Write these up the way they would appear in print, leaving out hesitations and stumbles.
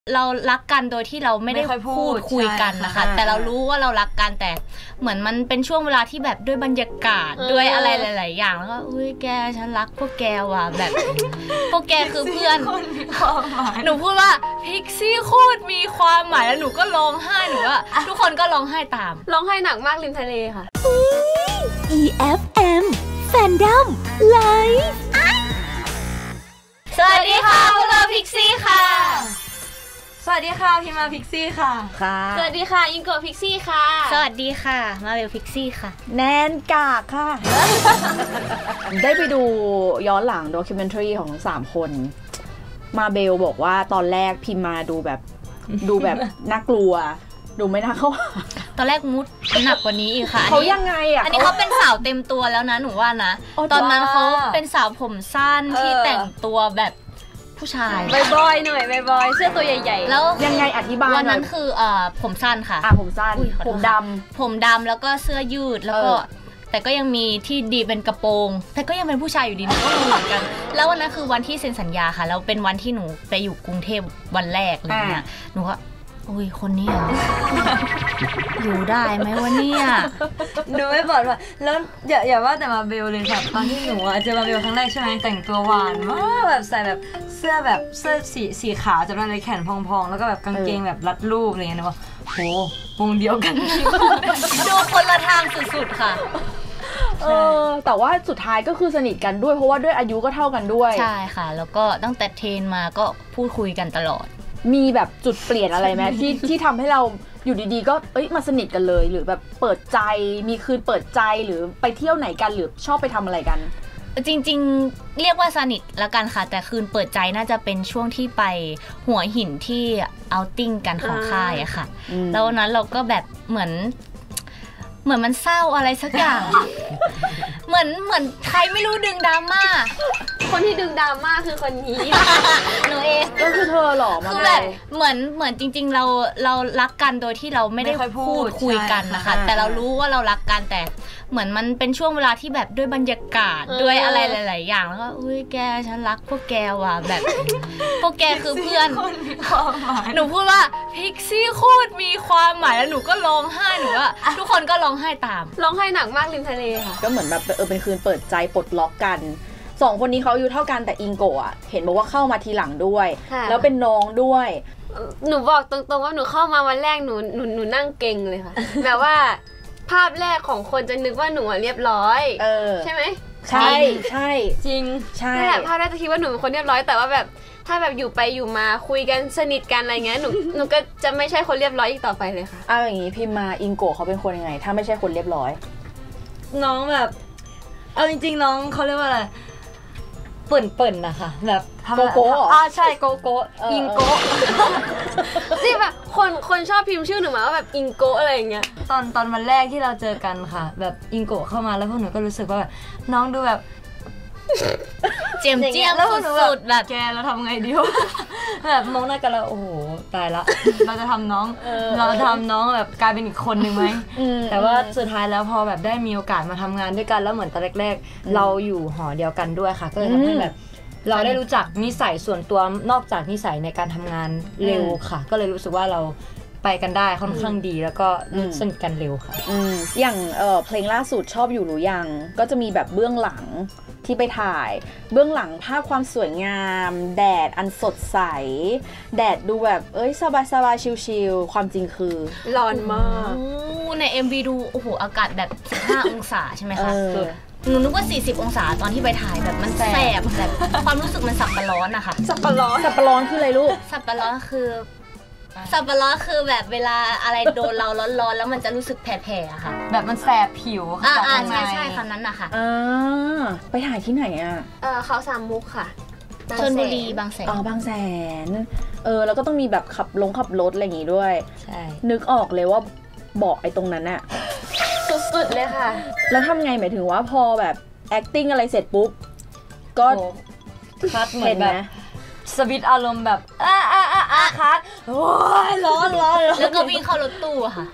เรารักกันโดยที่เราไม่ได้พูดคุยกันนะคะแต่เรารู้ว่าเรารักกันแต่เหมือนมันเป็นช่วงเวลาที่แบบด้วยบรรยากาศด้วยอะไรหลายๆอย่างแล้วก็อุ้ยแกฉันรักพวกแกว่ะแบบพวกแกคือเพื่อนหนูพูดว่าพิกซี่โคตรมีความหมายแล้วหนูก็ร้องไห้หนูว่าทุกคนก็ร้องไห้ตามร้องไห้หนักมากริมทะเลค่ะ EFM Fandom Live สวัสดีค่ะพวกเราพิกซี่ค่ะสวัสดีค่ะพิมาพิกซี่ค่ะสวัสดีค่ะอิงโกพิกซี่ค่ะสวัสดีค่ะมาเวลพิกซี่ค่ะแนนกากค่ะ ได้ไปดูย้อนหลัง documentary ของ3คนมาเบลบอกว่าตอนแรกพิมมาดูแบบน่ากลัวดูไม่น่าเข้าตอนแรกมุดหนักกว่านี้อีกค่ะเขายังไงอ่ะอันนี้เขาเป็นสาวเต็มตัวแล้วนะหนูว่านะตอนนั้นเขาเป็นสาวผมสั้นที่แต่งตัวแบบผู้ชายบอยๆหน่อยบอยๆเสื้อตัวใหญ่ๆแล้วยังไงอธิบายวันนั้นคือผมสั้นค่ะผมสั้นผมดำแล้วก็เสื้อยืดแล้วก็แต่ก็ยังมีที่ดีเป็นกระโปรงแต่ก็ยังเป็นผู้ชายอยู่ดีนะก็เหมือนกันแล้ววันนั้นคือวันที่เซ็นสัญญาค่ะแล้วเป็นวันที่หนูไปอยู่กรุงเทพวันแรกเลยเนี่ยหนูก็อุ้ยคนนี้อยู่ได้ไหมวะเนี่ยดูไม่ปลอดภัยแล้วอย่าว่าแต่มาเบลเลยค่ะตอนที่หนูเจอมาเบลครั้งแรกใช่ไหมแต่งตัวหวานมากแบบใส่แบบเสื้อสีขาวจะเป็นแขนพองๆแล้วก็แบบกางเกงแบบรัดรูปอะไรเงี้ยนะว่าโหวงเดียวกันดูคนละทางสุดๆค่ะแต่ว่าสุดท้ายก็คือสนิทกันด้วยเพราะว่าด้วยอายุก็เท่ากันด้วยใช่ค่ะแล้วก็ตั้งแต่เทรนมาก็พูดคุยกันตลอดมีแบบจุดเปลี่ยนอะไรไหมที่ทำให้เราอยู่ดีๆก็มาสนิทกันเลยหรือแบบเปิดใจมีคืนเปิดใจหรือไปเที่ยวไหนกันหรือชอบไปทำอะไรกันจริงๆเรียกว่าสนิทละกันค่ะแต่คืนเปิดใจน่าจะเป็นช่วงที่ไปหัวหินที่เอาท์ติ้งกันของค่ายอะค่ะแล้ววันนั้นเราก็แบบเหมือนมันเศร้าอะไรสักอย่าง เหมือนใครไม่รู้ดึงดราม่าคนที่ดึงดราม่าคือคนนี้หนูเองก็คือเธอหรอมาคือแบบเหมือนจริงๆเรารักกันโดยที่เราไม่ได้พูดคุยกันนะคะแต่เรารู้ว่าเรารักกันแต่เหมือนมันเป็นช่วงเวลาที่แบบด้วยบรรยากาศด้วยอะไรหลายๆอย่างแล้วก็อุ้ยแกฉันรักพวกแกว่ะแบบพวกแกคือเพื่อนหนูพูดว่าพิกซี่โคตรมีความหมายแล้วหนูก็ร้องไห้หนูว่าทุกคนก็ร้องไห้ตามร้องไห้หนักมากริมทะเลค่ะก็เหมือนแบบเป็นคืนเปิดใจปลดล็อกกัน2คนนี้เขาอายุเท่ากันแต่อิงโกะเห็นบอกว่าเข้ามาทีหลังด้วยแล้วเป็นน้องด้วยหนูบอกตรงๆว่าหนูเข้ามาวันแรกหนูนั่งเก่งเลยค่ะแบบว่าภาพแรกของคนจะนึกว่าหนูเรียบร้อยใช่ไหมใช่จริงใช่ภาพแรกจะคิดว่าหนูเป็นคนเรียบร้อยแต่ว่าแบบถ้าแบบอยู่ไปอยู่มาคุยกันสนิทกันอะไรเงี้ยหนูก็จะไม่ใช่คนเรียบร้อยอีกต่อไปเลยค่ะอย่างนี้พิมมาอิงโกะเขาเป็นคนยังไงถ้าไม่ใช่คนเรียบร้อยน้องแบบเอาจริงๆน้องเขาเรียกว่าอะไรเปิ่นนะคะแบบโกโก้ใช่โกโก้อิงโก้ที่แบบคนชอบพิมพ์ชื่อหนูมาว่าแบบอิงโก้อะไรอย่างเงี้ยตอนวันแรกที่เราเจอกันค่ะแบบอิงโก้เข้ามาแล้วพวกหนูก็รู้สึกว่าแบบน้องดูแบบเจียมสุดๆแบบแกเราทำไงดีวะแบบมองหน้ากันแล้วโอ้โหตายละเราจะทำน้องแบบกลายเป็นอีกคนนึงไหมแต่ว่าสุดท้ายแล้วพอแบบได้มีโอกาสมาทำงานด้วยกันแล้วเหมือนตอนแรกๆเราอยู่หอเดียวกันด้วยค่ะก็เลยทำให้แบบเราได้รู้จักนิสัยส่วนตัวนอกจากนิสัยในการทำงานเร็วค่ะก็เลยรู้สึกว่าเราไปกันได้ค่อนข้างดีแล้วก็สนิทกันเร็วค่ะอย่างเพลงล่าสุดชอบอยู่หรือยังก็จะมีแบบเบื้องหลังที่ไปถ่ายเบื้องหลังภาพความสวยงามแดดอันสดใสแดดดูแบบสบายๆชิลๆความจริงคือร้อนมากใน MV ดูโอ้โหอากาศแบบ15 องศาใช่ไหมคะหนูนึกว่า40 องศาตอนที่ไปถ่ายแบบมันแสบแบบความรู้สึกมันสับปะร้อนอะค่ะสับปะร้อนคืออะไรลูกสับปะร้อนคือแบบเวลาอะไรโดนเราร้อนๆแล้วมันจะรู้สึกแผลๆอะค่ะแบบมันแสบผิวใช่คำนั้นนะคะไปถ่ายที่ไหนอะเขาสามมุกค่ะชลบุรีบางแสนบางแสนแล้วก็ต้องมีแบบขับรถอะไรอย่างงี้ด้วยใช่นึกออกเลยว่าเบาะไอ้ตรงนั้นอะสุดๆเลยค่ะแล้วทำไงหมายถึงว่าพอแบบ acting อะไรเสร็จปุ๊บก็คัดเหมือนแบบสวิตอารมณ์แบบคัดโอ้ยร้อนแล้วก็วิ่งเข้ารถตู้ค่ะ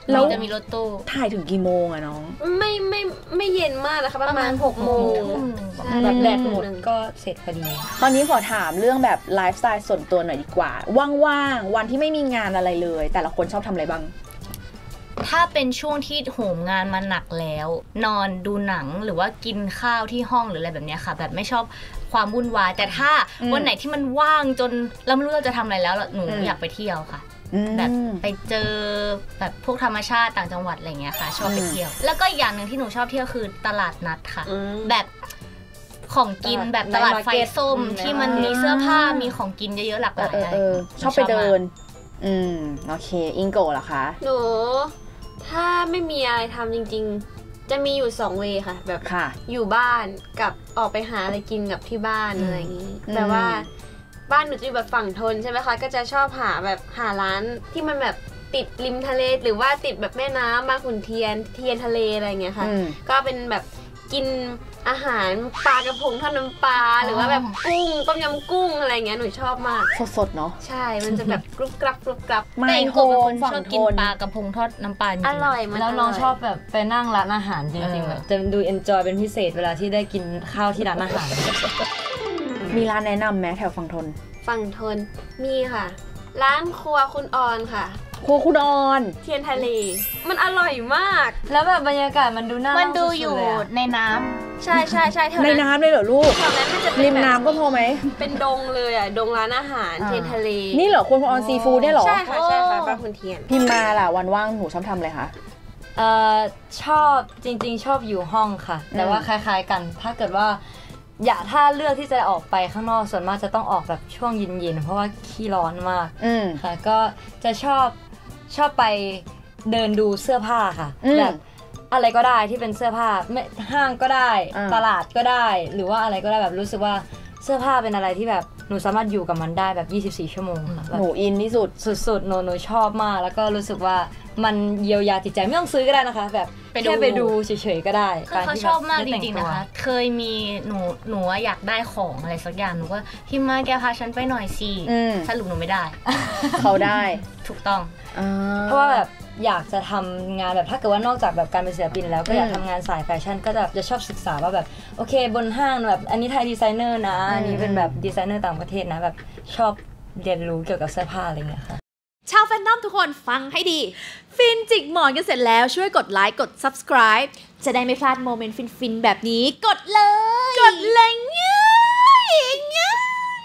แล้วจะมีรถตู้ถ่ายถึงกี่โมงอะน้องไม่เย็นมากนะคะประมาณ6 โมงแบบแดดหมดก็เสร็จพอดีตอนนี้ขอถามเรื่องแบบไลฟ์สไตล์ส่วนตัวหน่อยดีกว่าว่างๆวันที่ไม่มีงานอะไรเลยแต่ละคนชอบทำอะไรบ้างถ้าเป็นช่วงที่โหมงานมาหนักแล้วนอนดูหนังหรือว่ากินข้าวที่ห้องหรืออะไรแบบนี้ค่ะแบบไม่ชอบความวุ่นวายแต่ถ้าวันไหนที่มันว่างจนเราไม่รู้เราจะทำอะไรแล้วหนูอยากไปเที่ยวค่ะแบบไปเจอแบบพวกธรรมชาติต่างจังหวัดอะไรเงี้ยค่ะชอบไปเที่ยวแล้วก็อย่างหนึ่งที่หนูชอบเที่ยวคือตลาดนัดค่ะแบบของกินแบบตลาดไฟส้มที่มันมีเสื้อผ้ามีของกินเยอะๆหลากหลายชอบไปเดินโอเคอิงโกะเหรอคะหนูถ้าไม่มีอะไรทำจริงๆจะมีอยู่2 เวค่ะแบบอยู่บ้านกับออกไปหาอะไรกินกับที่บ้านอะไรอย่างนี้แต่ว่าบ้านหนูจะอยู่แบบฝั่งทนใช่ไหมคะก็จะชอบหาร้านที่มันแบบติดริมทะเลหรือว่าติดแบบแม่น้ำบางขุนเทียนทะเลอะไรเงี้ยค่ะก็เป็นแบบกินอาหารปลากระพงทอดน้ำปลาหรือว่าแบบกุ้งต้มยำกุ้งอะไรเงี้ยหนูชอบมากสดๆเนาะใช่มันจะแบบกรุบกรับแต่โกเป็นคนชอบกินปลากระพงทอดน้ำปลาอร่อยมันแล้วน้องชอบแบบไปนั่งร้านอาหารจริงๆแบบจะดูเอนจอยเป็นพิเศษเวลาที่ได้กินข้าวที่ร้านอาหารมีร้านแนะนำไหมแถวฝั่งทนมีค่ะร้านครัวคุณออนค่ะครัวคุณออนเทียนทะเลมันอร่อยมากแล้วแบบบรรยากาศมันดูน่ามันดูอยู่ในน้ำใช่ในน้ำเลยเหรอลูกริมน้ำก็พอไหมเป็นดงเลยอ่ะดงร้านอาหารเทียนทะเลนี่เหรอครัวคุณออนซีฟู้ดเนี่ยเหรอใช่ค่ะป้าคุณเทียนพิมมาล่ะวันว่างหนูชอบทำอะไรคะชอบจริงๆชอบอยู่ห้องค่ะแต่ว่าคล้ายๆกันถ้าเกิดว่าถ้าเลือกที่จะออกไปข้างนอกส่วนมากจะต้องออกแบบช่วงเย็นๆเพราะว่าขี้ร้อนมากค่ะก็จะชอบไปเดินดูเสื้อผ้าค่ะแบบอะไรก็ได้ที่เป็นเสื้อผ้าห้างก็ได้ตลาดก็ได้หรือว่าอะไรก็ได้แบบรู้สึกว่าเสื้อผ้าเป็นอะไรที่แบบหนูสามารถอยู่กับมันได้แบบ24 ชั่วโมงค่ะหนูอินที่สุดๆหนูชอบมากแล้วก็รู้สึกว่ามันเยียวยาจิตใจไม่ต้องซื้อก็ได้นะคะแบบแค่ไปดูเฉยๆก็ได้เขาชอบมากจริงๆนะคะเคยมีหนูอยากได้ของอะไรสักอย่างหนูก็พิมมาแกพาฉันไปหน่อยสิสรุปหนูไม่ได้เขาได้ถูกต้องเพราะว่าแบบอยากจะทำงานแบบถ้าเกิดว่านอกจากแบบการเป็นศิลปินแล้วก็อยากทำงานสายแฟชั่นก็จะชอบศึกษาว่าแบบโอเคบนห้างแบบอันนี้ไทยดีไซเนอร์นะอันนี้เป็นแบบดีไซเนอร์ต่างประเทศนะแบบชอบเรียนรู้เกี่ยวกับเสื้อผ้าอะไรเงี้ยค่ะชาวแฟนดอมทุกคนฟังให้ดีฟินจิกหมอนกันเสร็จแล้วช่วยกดไลค์กด subscribe จะได้ไม่พลาดโมเมนต์ฟินๆแบบนี้กดเลยง่าย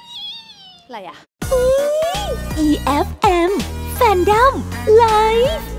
อะไรอ่ะ EFM Fandom Live